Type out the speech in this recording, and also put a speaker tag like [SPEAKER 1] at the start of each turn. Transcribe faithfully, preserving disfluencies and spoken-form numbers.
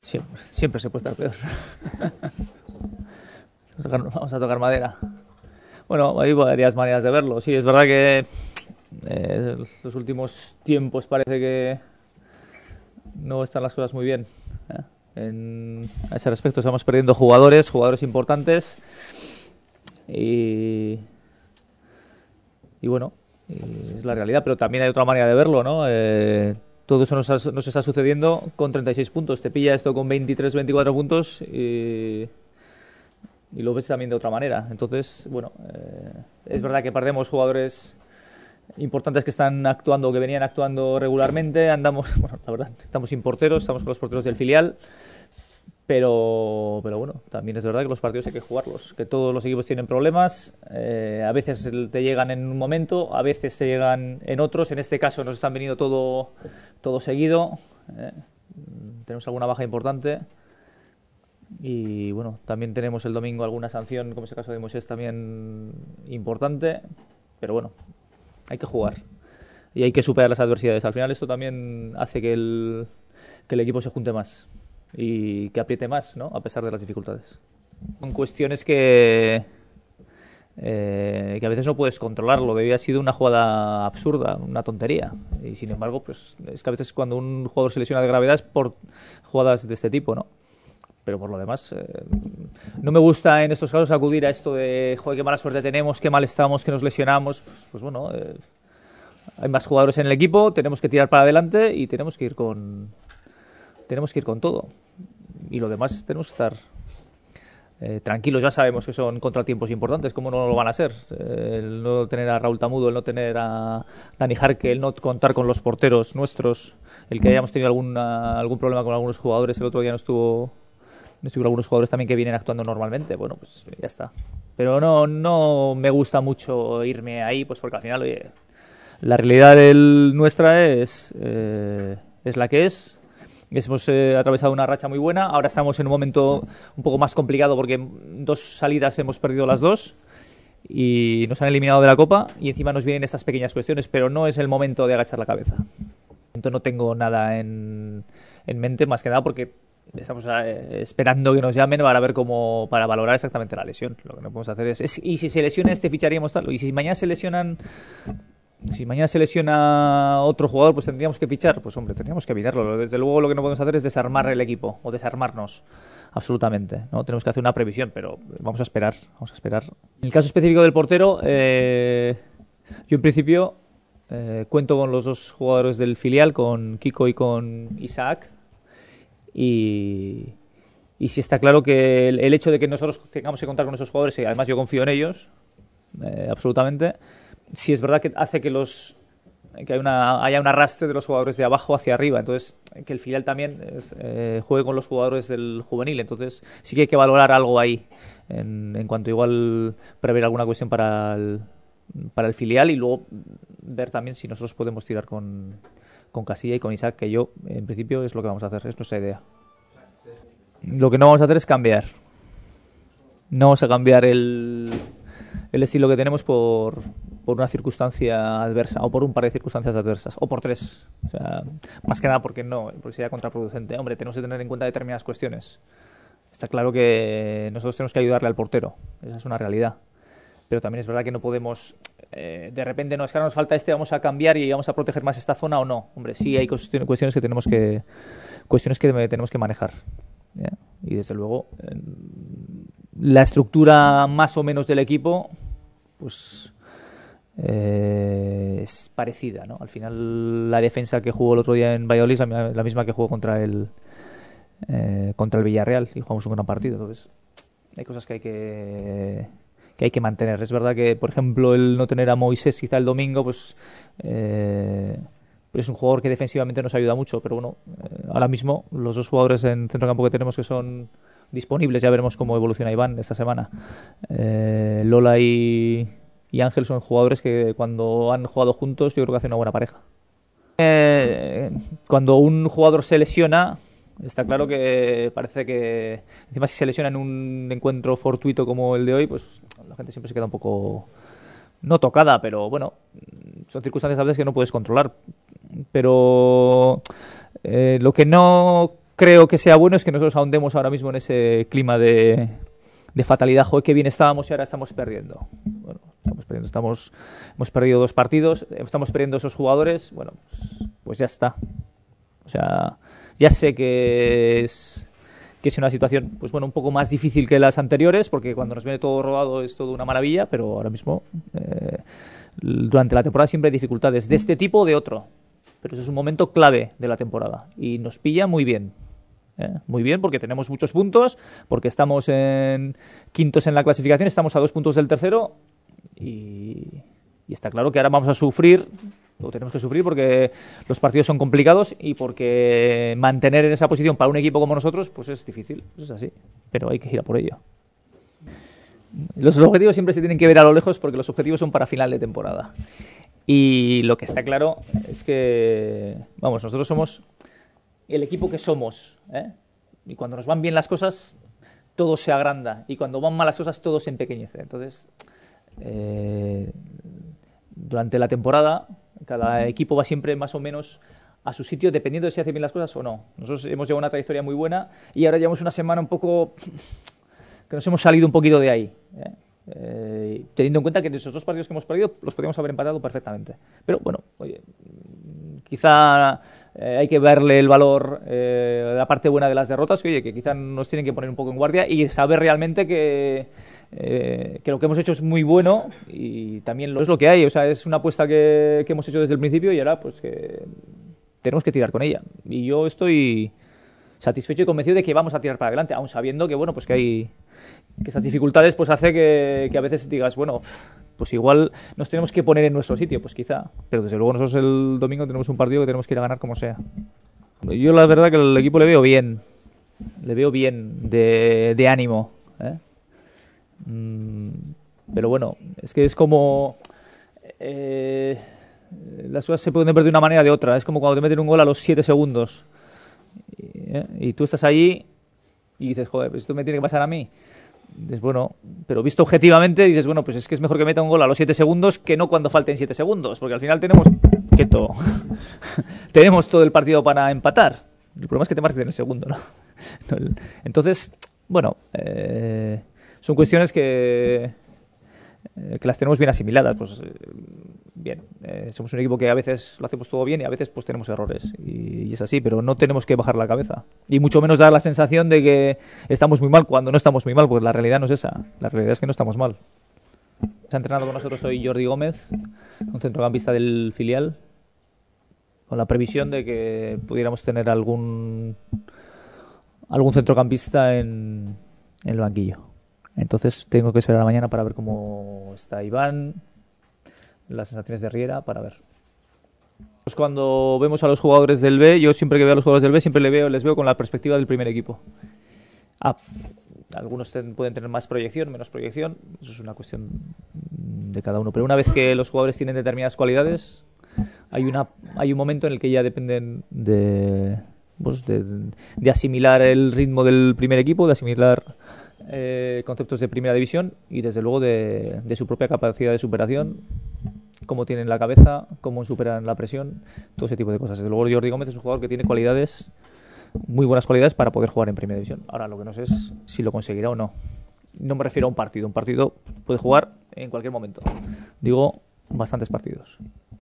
[SPEAKER 1] Siempre, siempre se puede estar peor. Vamos a tocar madera. Bueno, hay varias maneras de verlo. Sí, es verdad que eh, los últimos tiempos parece que no están las cosas muy bien. ¿eh? En, a ese respecto estamos perdiendo jugadores, jugadores importantes. Y, y bueno, y es la realidad. Pero también hay otra manera de verlo, ¿no? Eh, todo eso nos, ha, nos está sucediendo con treinta y seis puntos. Te pilla esto con veintitrés, veinticuatro puntos y... y lo ves también de otra manera. Entonces, bueno, eh, es verdad que perdemos jugadores importantes que están actuando, que venían actuando regularmente. Andamos, bueno, la verdad, estamos sin porteros, estamos con los porteros del filial, pero, pero bueno, también es verdad que los partidos hay que jugarlos, que todos los equipos tienen problemas, eh, a veces te llegan en un momento, a veces te llegan en otros. En este caso nos están viniendo todo, todo seguido, eh, tenemos alguna baja importante. Y bueno, también tenemos el domingo alguna sanción, como es el caso de Moisés, también importante. Pero bueno, hay que jugar y hay que superar las adversidades. Al final esto también hace que el, que el equipo se junte más y que apriete más, ¿no? A pesar de las dificultades. Son cuestiones que, eh, que a veces no puedes controlarlo. Debía haber sido una jugada absurda, una tontería. Y sin embargo, pues es que a veces cuando un jugador se lesiona de gravedad es por jugadas de este tipo, ¿no? Pero por lo demás, eh, no me gusta en estos casos acudir a esto de, joder, qué mala suerte tenemos, qué mal estamos, que nos lesionamos. Pues, pues bueno, eh, hay más jugadores en el equipo, tenemos que tirar para adelante y tenemos que ir con, tenemos que ir con todo. Y lo demás tenemos que estar eh, tranquilos. Ya sabemos que son contratiempos importantes, ¿cómo no lo van a ser? Eh, el no tener a Raúl Tamudo, el no tener a Dani Jarque, el no contar con los porteros nuestros, el que hayamos tenido alguna, algún problema con algunos jugadores. El otro día no estuvo... Estoy con algunos jugadores también que vienen actuando normalmente. Bueno, pues ya está. Pero no, no me gusta mucho irme ahí, pues porque al final, oye, la realidad del, nuestra es, eh, es la que es. Hemos eh, atravesado una racha muy buena. Ahora estamos en un momento un poco más complicado porque en dos salidas hemos perdido las dos y nos han eliminado de la Copa y encima nos vienen estas pequeñas cuestiones, pero no es el momento de agachar la cabeza. Entonces no tengo nada en, en mente, más que nada porque estamos eh, esperando que nos llamen para ver cómo, para valorar exactamente la lesión. Lo que no podemos hacer es, es y si se lesiona este, ficharíamos tal, y si mañana se lesionan, si mañana se lesiona otro jugador, pues tendríamos que fichar. Pues hombre, tendríamos que evitarlo. Desde luego lo que no podemos hacer es desarmar el equipo o desarmarnos absolutamente, ¿no? Tenemos que hacer una previsión, pero vamos a esperar, vamos a esperar. En el caso específico del portero, eh, yo en principio eh, cuento con los dos jugadores del filial, con Kiko y con Isaac. Y, y sí está claro que el, el hecho de que nosotros tengamos que contar con esos jugadores, y además yo confío en ellos, eh, absolutamente, sí es verdad que hace que los que hay una, haya un arrastre de los jugadores de abajo hacia arriba. Entonces, que el filial también es, eh, juegue con los jugadores del juvenil. Entonces, sí que hay que valorar algo ahí, en, en cuanto igual prever alguna cuestión para el, para el filial y luego ver también si nosotros podemos tirar con... con Casilla y con Isaac, que yo, en principio, es lo que vamos a hacer, es nuestra idea. Lo que no vamos a hacer es cambiar. No vamos a cambiar el, el estilo que tenemos por, por una circunstancia adversa, o por un par de circunstancias adversas, o por tres. O sea, más que nada porque no, porque sería contraproducente. Hombre, tenemos que tener en cuenta determinadas cuestiones. Está claro que nosotros tenemos que ayudarle al portero, esa es una realidad. Pero también es verdad que no podemos... Eh, de repente, no, es que ahora nos falta este, vamos a cambiar y vamos a proteger más esta zona o no. Hombre, sí hay cuestiones que tenemos que cuestiones que tenemos que manejar. ¿ya? Y desde luego, eh, la estructura más o menos del equipo, pues eh, es parecida, ¿no? Al final, la defensa que jugó el otro día en Valladolid es la, la misma que jugó contra el eh, contra el Villarreal y jugamos un gran partido. Entonces, hay cosas que hay que que hay que mantener. Es verdad que, por ejemplo, el no tener a Moisés quizá el domingo, pues, eh, pues es un jugador que defensivamente nos ayuda mucho, pero bueno, eh, ahora mismo los dos jugadores en centrocampo que tenemos que son disponibles, ya veremos cómo evoluciona Iván esta semana. Eh, Lola y, y Ángel son jugadores que cuando han jugado juntos yo creo que hacen una buena pareja. Eh, cuando un jugador se lesiona, está claro que parece que encima si se lesiona en un encuentro fortuito como el de hoy, pues la gente siempre se queda un poco no tocada, pero bueno, son circunstancias a veces que no puedes controlar. Pero eh, lo que no creo que sea bueno es que nosotros ahondemos ahora mismo en ese clima de, de fatalidad. Joder, qué bien estábamos y ahora estamos perdiendo. Bueno, estamos perdiendo, estamos, hemos perdido dos partidos, estamos perdiendo esos jugadores, bueno, pues, pues ya está. O sea, ya sé que es, que es una situación, pues bueno, un poco más difícil que las anteriores, porque cuando nos viene todo rodado es todo una maravilla, pero ahora mismo, eh, durante la temporada siempre hay dificultades de este tipo o de otro. Pero eso es un momento clave de la temporada y nos pilla muy bien. ¿eh? Muy bien, porque tenemos muchos puntos, porque estamos en quintos en la clasificación, estamos a dos puntos del tercero y, y está claro que ahora vamos a sufrir, o tenemos que sufrir porque los partidos son complicados y porque mantener en esa posición para un equipo como nosotros pues es difícil, pues es así, pero hay que ir a por ello. Los objetivos siempre se tienen que ver a lo lejos porque los objetivos son para final de temporada. Y lo que está claro es que, vamos, nosotros somos el equipo que somos, ¿eh? Y cuando nos van bien las cosas, todo se agranda. Y cuando van mal las cosas, todo se empequeñece. Entonces, eh, durante la temporada, cada equipo va siempre más o menos a su sitio, dependiendo de si hace bien las cosas o no. Nosotros hemos llevado una trayectoria muy buena y ahora llevamos una semana un poco que nos hemos salido un poquito de ahí, ¿eh? Eh, teniendo en cuenta que de esos dos partidos que hemos perdido los podríamos haber empatado perfectamente, pero bueno, oye, quizá eh, hay que verle el valor, eh, la parte buena de las derrotas, que oye, que quizá nos tienen que poner un poco en guardia y saber realmente que, eh, que lo que hemos hecho es muy bueno y también lo es lo que hay, o sea, es una apuesta que, que hemos hecho desde el principio y ahora pues que tenemos que tirar con ella y yo estoy satisfecho y convencido de que vamos a tirar para adelante, aun sabiendo que bueno, pues que hay que esas dificultades pues hace que, que a veces digas, bueno, pues igual nos tenemos que poner en nuestro sitio, pues quizá, pero desde luego nosotros el domingo tenemos un partido que tenemos que ir a ganar como sea. Yo la verdad que al equipo le veo bien, le veo bien de, de ánimo, ¿eh? Mm, pero bueno, es que es como eh, las cosas se pueden ver de una manera o de otra, es como cuando te meten un gol a los siete segundos y, ¿eh? y tú estás allí y dices, joder, pues esto me tiene que pasar a mí. Dices, bueno, pero visto objetivamente dices, bueno, pues es que es mejor que meta un gol a los siete segundos que no cuando falten siete segundos, porque al final tenemos quieto tenemos todo el partido para empatar. El problema es que te marques en el segundo, ¿no? Entonces, bueno, eh, son cuestiones que eh, que las tenemos bien asimiladas, pues eh, bien, eh, somos un equipo que a veces lo hacemos todo bien y a veces pues tenemos errores y, y es así, pero no tenemos que bajar la cabeza y mucho menos dar la sensación de que estamos muy mal cuando no estamos muy mal, porque la realidad no es esa, la realidad es que no estamos mal. Se ha entrenado con nosotros hoy Jordi Gómez, un centrocampista del filial, con la previsión de que pudiéramos tener algún algún centrocampista en, en el banquillo. Entonces tengo que esperar a la mañana para ver cómo está Iván, las sensaciones de Riera, para ver. Pues cuando vemos a los jugadores del B, yo siempre que veo a los jugadores del B, siempre les veo, les veo con la perspectiva del primer equipo. Ah, algunos ten, pueden tener más proyección, menos proyección, eso es una cuestión de cada uno. Pero una vez que los jugadores tienen determinadas cualidades, hay, una, hay un momento en el que ya dependen de, pues de, de asimilar el ritmo del primer equipo, de asimilar Eh, conceptos de primera división y desde luego de, de su propia capacidad de superación, cómo tienen la cabeza, cómo superan la presión, todo ese tipo de cosas. Desde luego Jordi Gómez es un jugador que tiene cualidades, muy buenas cualidades para poder jugar en primera división. Ahora lo que no sé es si lo conseguirá o no. No me refiero a un partido, un partido puede jugar en cualquier momento, digo bastantes partidos.